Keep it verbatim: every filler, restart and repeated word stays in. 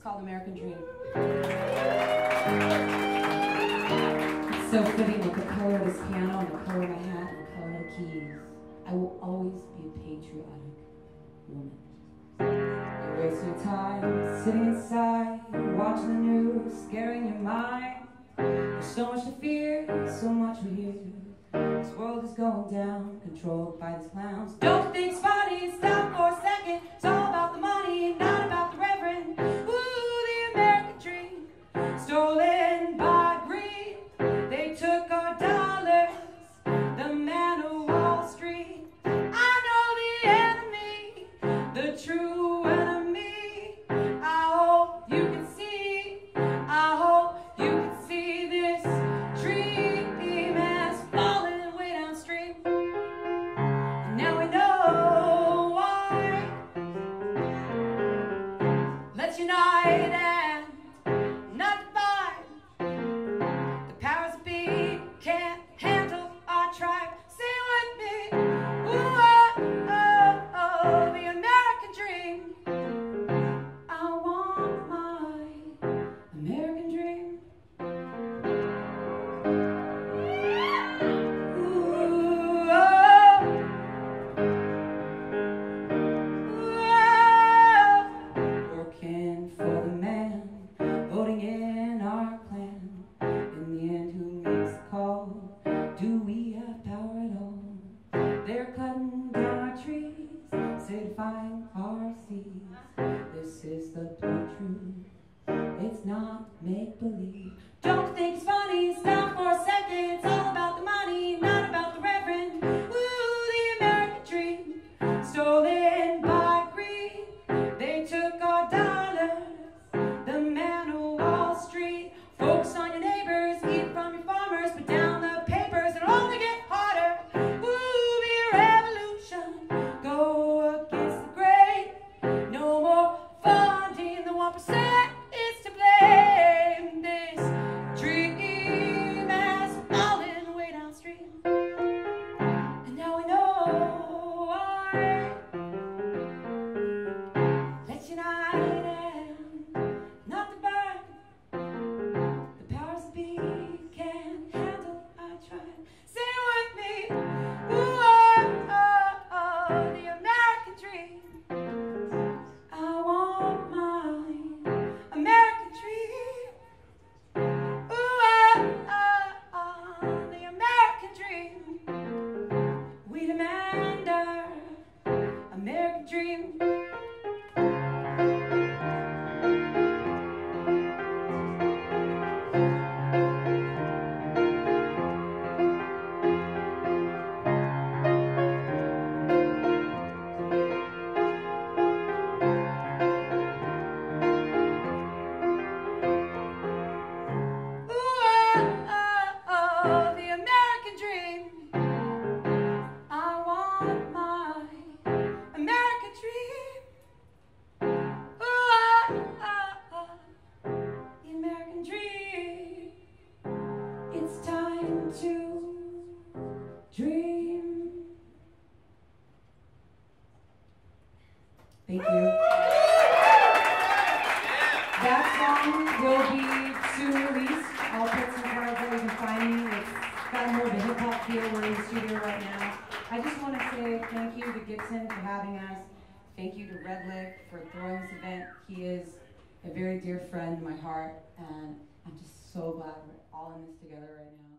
called American Dream. It's so fitting with the color of this piano and the color of my hat and the color of the keys. I will always be a patriotic woman. You're wasting your time sitting inside, watching the news, scaring your mind. There's so much to fear, so much we hear. This world is going down, controlled by these clowns. Don't think it's funny, stop for a second. It's all about the money, not about the reverend. Ooh, the American dream, stolen by greed. They took our dollars, the man of Wall Street. I know the enemy, the true enemy. I hope you can see, I hope you can see this dream has fallen way downstream. And now we know why. Let's unite and not divide. The powers that be can't handle our tribe. Sing with me. Ooh, oh, oh, oh, the American dream. I want my American dream. Ooh, oh, ooh, working for the man, voting in our clan. In the end, who makes the call? Do we have power at all? They're cutting down our trees, certifying our seas. This is the plain truth. It's not make-believe. Don't think it's funny, stop for a second. It's all about the money, not about the reverend. Ooh, the American dream, stolen by greed. They took our dollars, the man of Wall Street. Focus on your neighbors, eat from your farmers, put down the papers, it'll only get harder. Ooh, be a revolution, go against the grain. No more funding, the one percent is to blame. This dream has fallen way downstream. And now we know why. Let's unite and not divide. The powers that be can't handle our tribe. Sing with me. Ooh, oh, oh, oh, the American dream. I want mine, American dream. Ooh, oh, oh, oh, the American dream. We demand our American dream. Ooh, oh, oh, oh, the American dream. I want my American dream. Ooh, oh, oh, oh, the American dream. It's time to dream. Thank you. That song will be soon released. I'll put some cards where you can find me. It's got more of a hip hop feel. We're in the studio right now. I just want to say thank you to Gibson for having us. Thank you to Redlick for throwing this event. He is a very dear friend in my heart, and I'm just so glad we're all in this together right now.